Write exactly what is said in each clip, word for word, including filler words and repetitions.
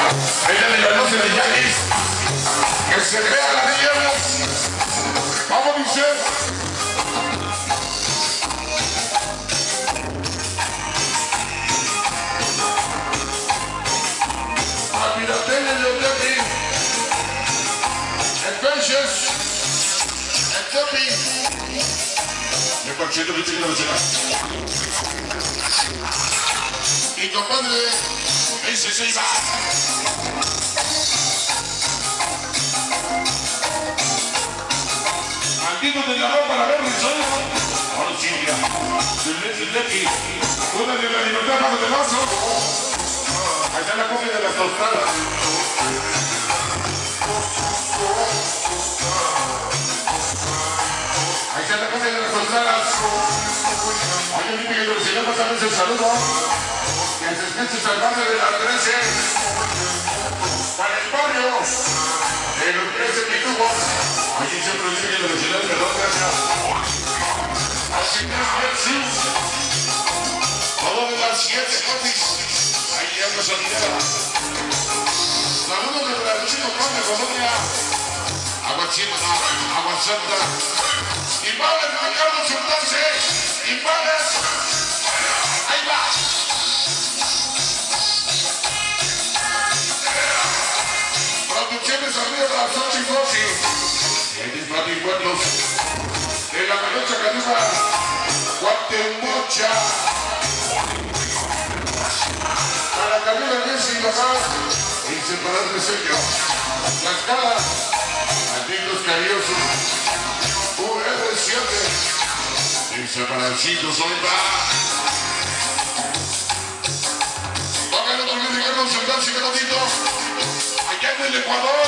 Ella de la noche de Yanis. Que se crea la niña. Vamos, dice. A Piratella y los Yanis. Entonces. El Topi. El Conchito que tiene la noche. Y compadre, ese se iba. Maldito de la ropa para ver el sol. Ahora sí, mira. El Lepi. Una de la libertad bajo de lazo. Ahí está la copia de las tostadas. Ahí está la copia de las tostadas. Oye, dime que el señor pasa a veces el saludo. Que se escuche salvarse de las trece. Para el barrio. De los trece pitujos. Aquí siempre dice que la velocidad de dos gracias. Así que sí. Todo de las siete copies. Ahí ya no salida. Saludos de Francisco Conde, Colonia. Aguachita, Aguachanta. Iguales, Ricardo Sultance. Iguales. Ahí va. Producciones arriba de las ocho y doce. El Mati Pueblos. De la Canocha Canuca. Guatemocha. A la Camila Messi y Local. Inseparable sello. La Escala. Malditos Cariosos. U R siete. Inseparancitos hoy va. Tócalo también Ricardo Sultán, sigue bonito. Allá en el Ecuador.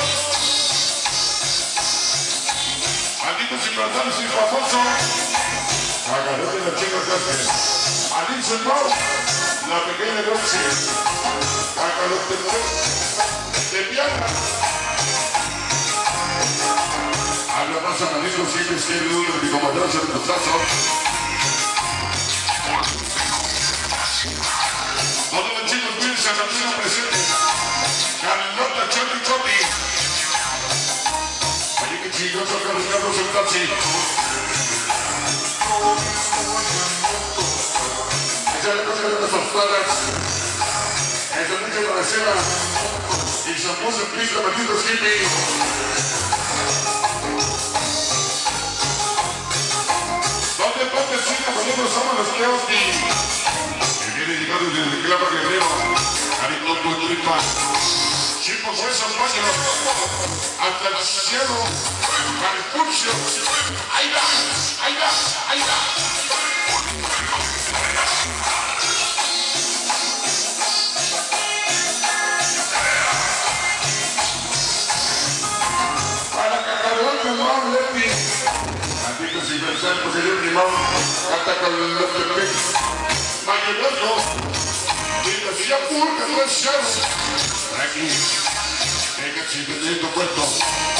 Malditos Inmortales y Famoso. Agarrón de la chica Cáceres. Alice Mau. La pequeña Roxy. Agarrón de de Piana. Habla más a Malditos siempre es que el uno de mi comandante de Costazo. Todos los chicos bien San Antonio presente. Carlota Chopi Chopi. Allí que chicos toca Ricardo Sultán. Esa es la cosa de las tostadas. Esa noche de la receba. Y se puso en pista Malditos Hippie. ¿Dónde ponte chica? Nosotros somos los Keoski. Que viene llegando desde el Clapa Guerrero. Aristoto Tripa. Chicos huesos baños. Hasta el cielo. Para el pulso. Ahí va, ahí va, ahí va. Para Cacarón de Juan Lepi. Malditos y pensar, pues el limón. Canta con el López Pix. Mayonoso. Y la silla pura, no es cero. Aquí. Venga, si te tu puesto.